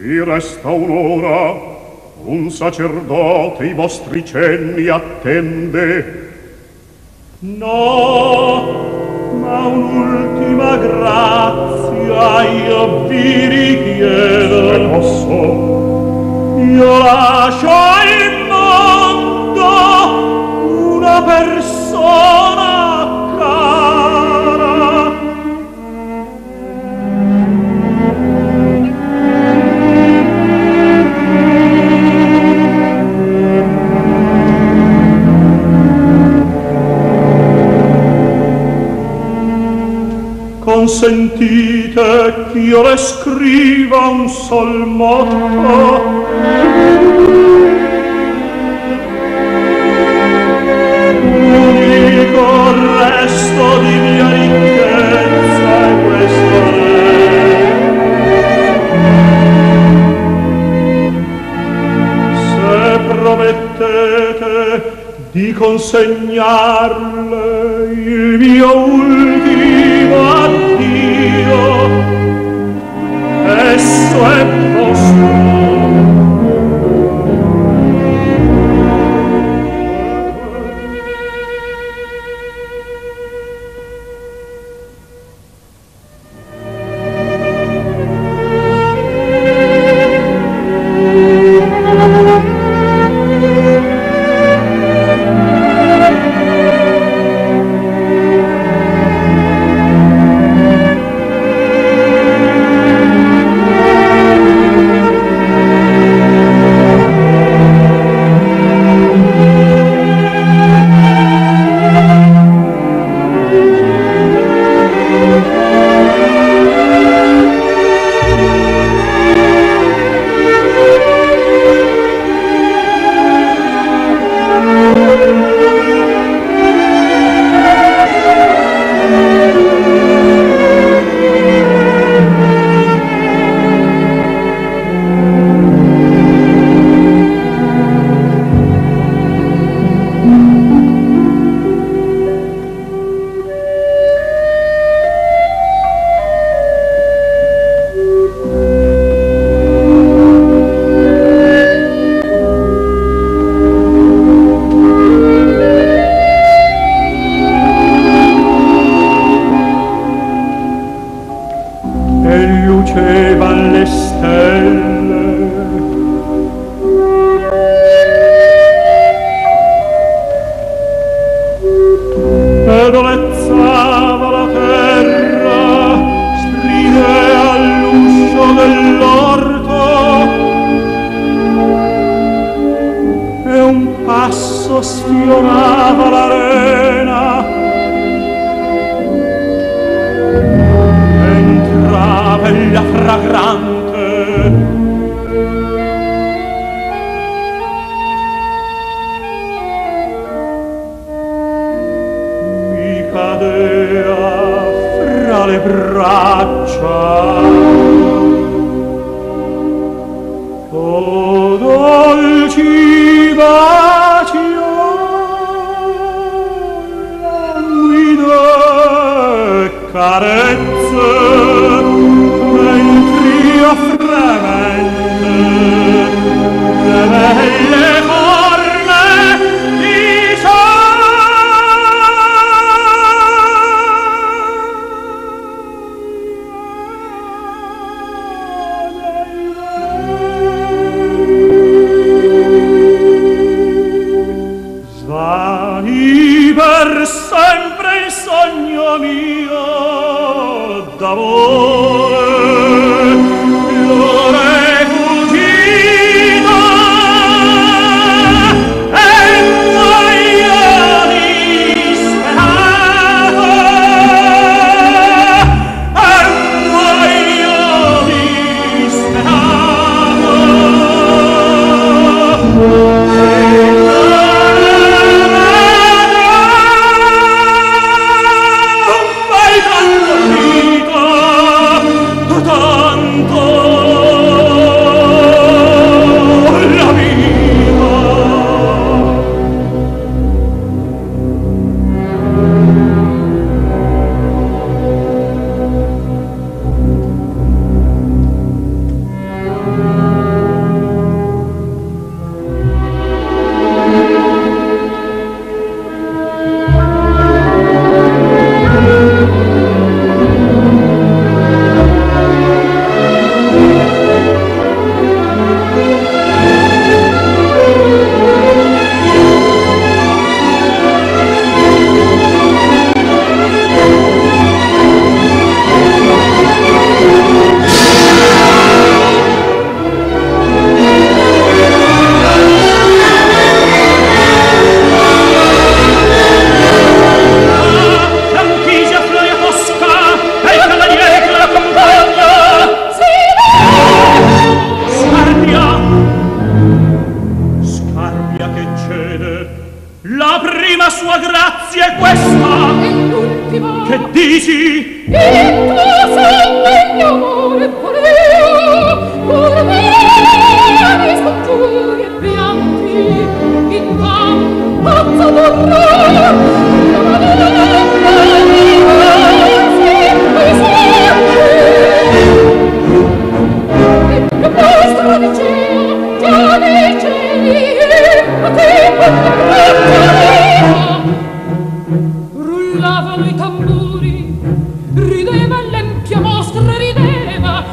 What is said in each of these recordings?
Vi resta un'ora, un sacerdote i vostri cenni attende. No, ma un'ultima grazia io vi richiedo. Se posso, io lascio al mondo una persona cara. Consentite ch'io le scriva un sol motto. L'unico resto di mia ricchezza è questo re. Se promettete di consegnarle il mio ultimo addio, esso è vostro. Sfiorava l'arena, entrava ella fragrante, mi cadea fra le braccia. O dolci baci, carezze, mentre io fremente le belle forme di svani per sempre il sogno mio d'amore, l'ora è fuggita e muoio disperato, e muoio disperato.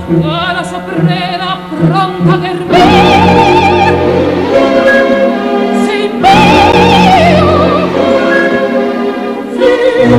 la soprera pronta per me. Sei mio, sì,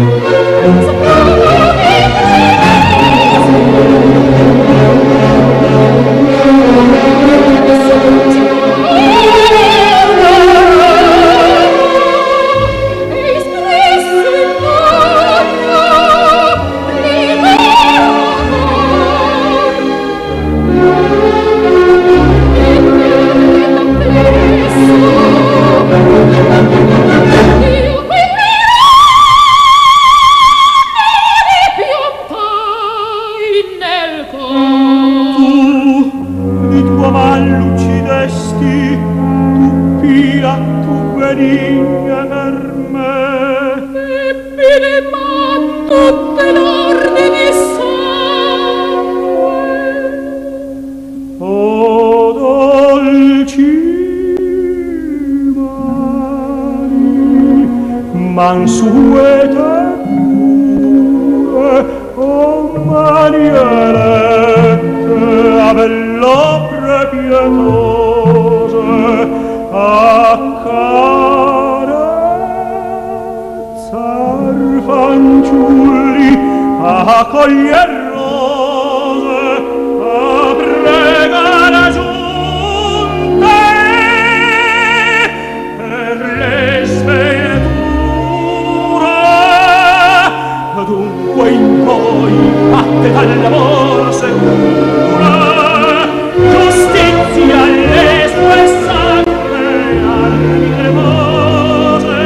mansuete pure, o manierette a bell'opre pietose, accarezzar fanciulli, accoglier rose, a pregare giunte per le dunque in voi batte dall'amor sicura giustizia le sue sacre armi cremose.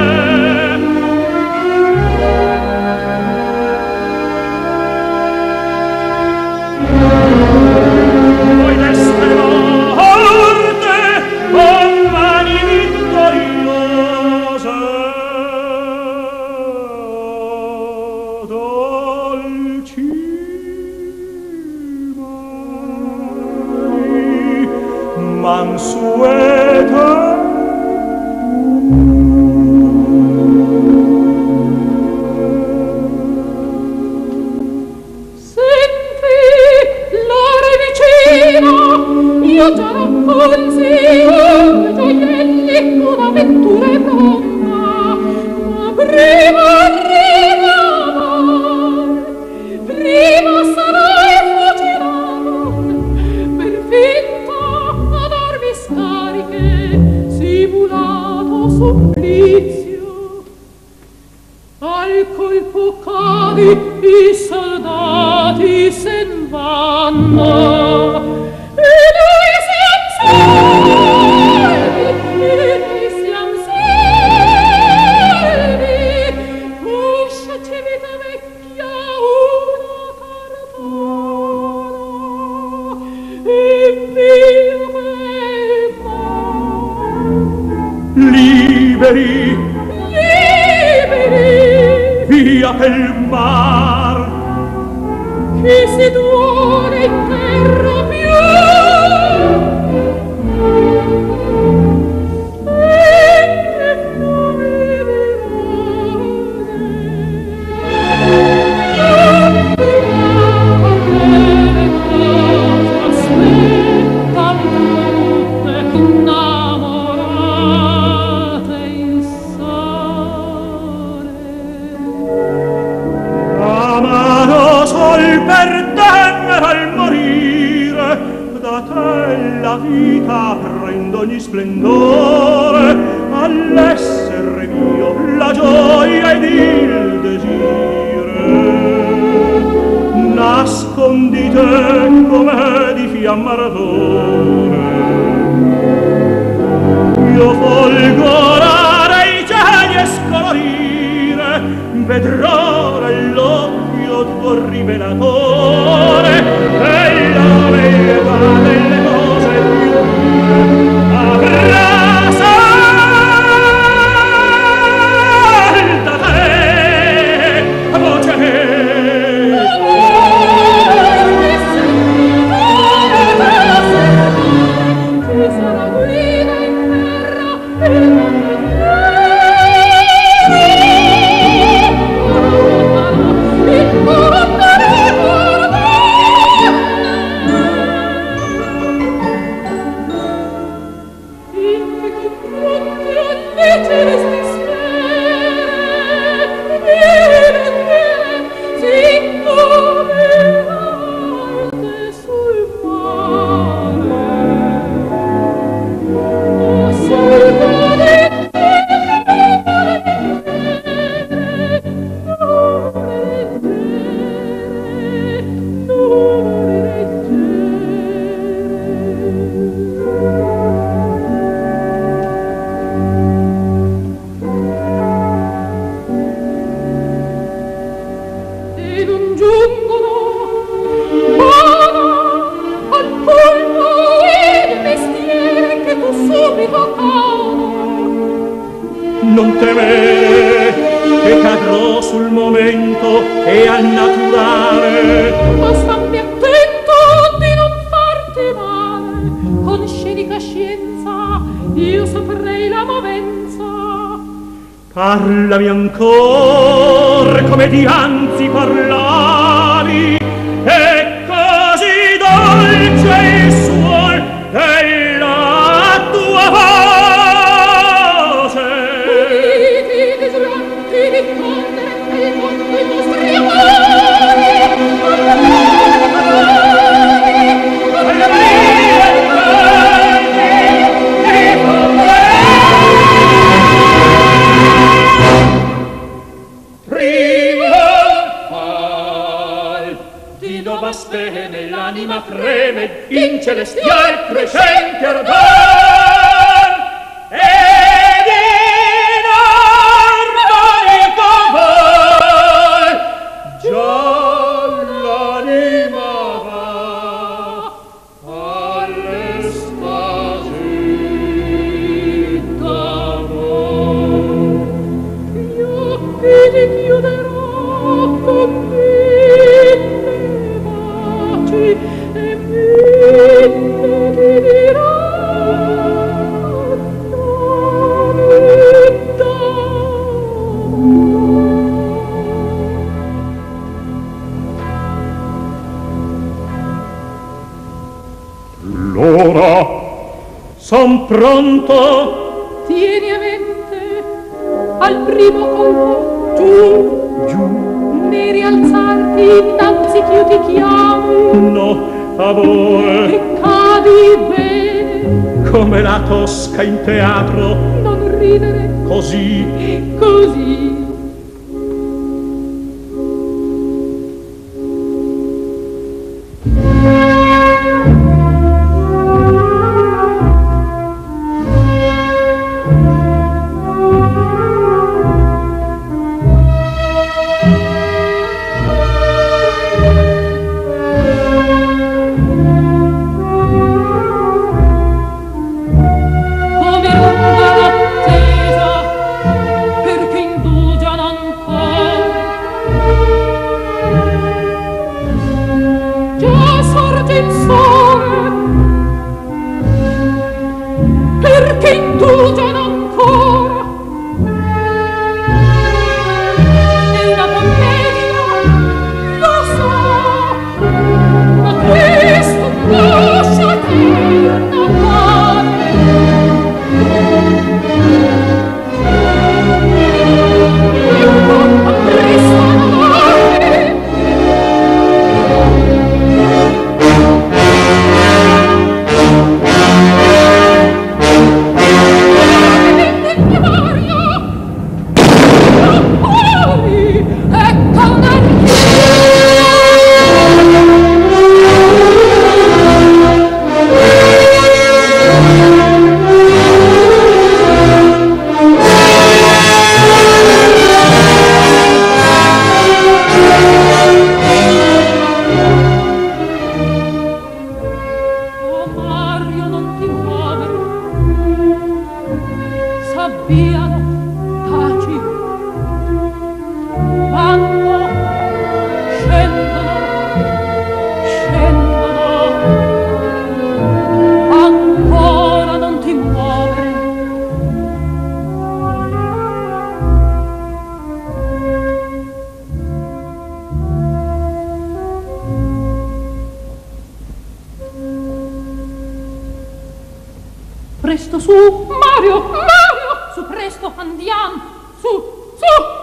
Voi deste morte con mani vittoriose, mansuete senti l'ore vicino, io già racconti gioielli, un'avventura è pronta, ma prima arriva amor, prima sarai fucilato per finta ad armi scariche, simulato supplizio. Al colpo cadi, i soldati sen vanno, e noi siam salvi, e noi siam salvi. Uscia civita vecchia una cartona, e via bel mar. liberi, via pel mar, che si duole in terra più, e che fiume verone, aspettan tutte innamorate il sole. amaro sol per te al morire, da te la vita prende ogni splendore, all'essere mio la gioia ed il desire. Nascondite come di fiammardone, io folgorare i cieli e scolorire, vedrò nell'occhio tuo rivelatore e la verità delle cose più pure avrà salta te voce che sarà guida in terra e non sul momento e al naturale. Ma stammi attento di non farti male, con scenica scienza io saprei la movenza. Parlami ancor come dianzi parlavi, e così dolce il suol della tua voce. Uditi desideranti diffondere nel mondo i vostri amori, baste nell'anima freme in celestial crescente ardor ed in armonico vol già l'anima va all'estasi d'amor. gli occhi ti chiuderò con me e mi dirà l'ora son pronto. tieni a mente al primo colpo giù ne rialzarti innanzi ch'io ti chiami, No, amore, e cadi bene, come la Tosca in teatro, non ridere così. così. Presto su, Mario, Mario, su presto andiamo, su, su.